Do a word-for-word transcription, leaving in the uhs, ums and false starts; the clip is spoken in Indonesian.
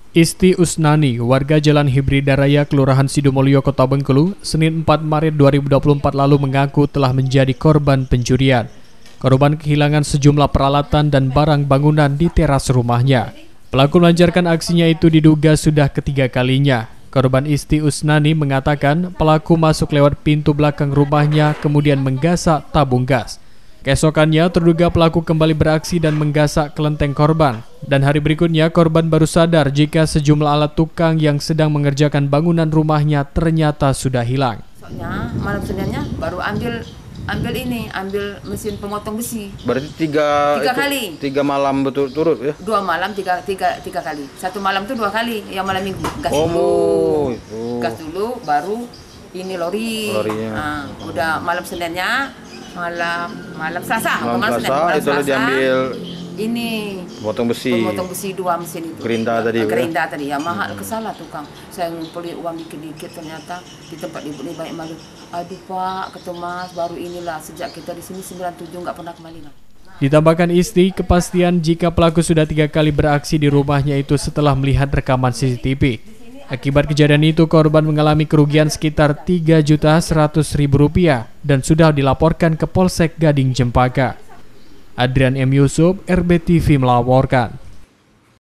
Isti Usnani, warga Jalan Hibrida Raya, Kelurahan Sidomulyo, Kota Bengkulu, Senin empat Maret dua ribu dua puluh empat lalu mengaku telah menjadi korban pencurian. Korban kehilangan sejumlah peralatan dan barang bangunan di teras rumahnya. Pelaku melancarkan aksinya itu diduga sudah ketiga kalinya. Korban Isti Usnani mengatakan pelaku masuk lewat pintu belakang rumahnya kemudian menggasak tabung gas. Keesokannya terduga pelaku kembali beraksi dan menggasak kelenteng korban. Dan hari berikutnya korban baru sadar jika sejumlah alat tukang yang sedang mengerjakan bangunan rumahnya ternyata sudah hilang. Soalnya malam Seninnya baru ambil ambil ini, ambil mesin pemotong besi. Berarti tiga, tiga itu, kali. Tiga malam betul-turut ya? Dua malam tiga, tiga, tiga kali. Satu malam tuh dua kali. Yang malam minggu gas oh, dulu, itu. gas dulu, baru ini lori. Nah, udah malam Seninnya. malam malam Selasa, malam malam Selasa, malam itu Selasa, diambil ini potong besi, potong besi dua mesin itu. Gerinda tadi, Gerinda ya? tadi ya mahal, hmm. Kesalah tukang. Saya ngumpulin uang dikit-dikit ternyata di tempat ibu ini banyak malu. Aduh Pak, kata Mas, baru inilah sejak kita di sini sembilan puluh tujuh nggak pernah kembali. Kan? Ditambahkan Isti kepastian jika pelaku sudah tiga kali beraksi di rumahnya itu setelah melihat rekaman C C T V. Akibat kejadian itu, korban mengalami kerugian sekitar tiga juta seratus ribu rupiah dan sudah dilaporkan ke Polsek Gading Cempaka. Adrian M. Yusuf, R B T V melaporkan.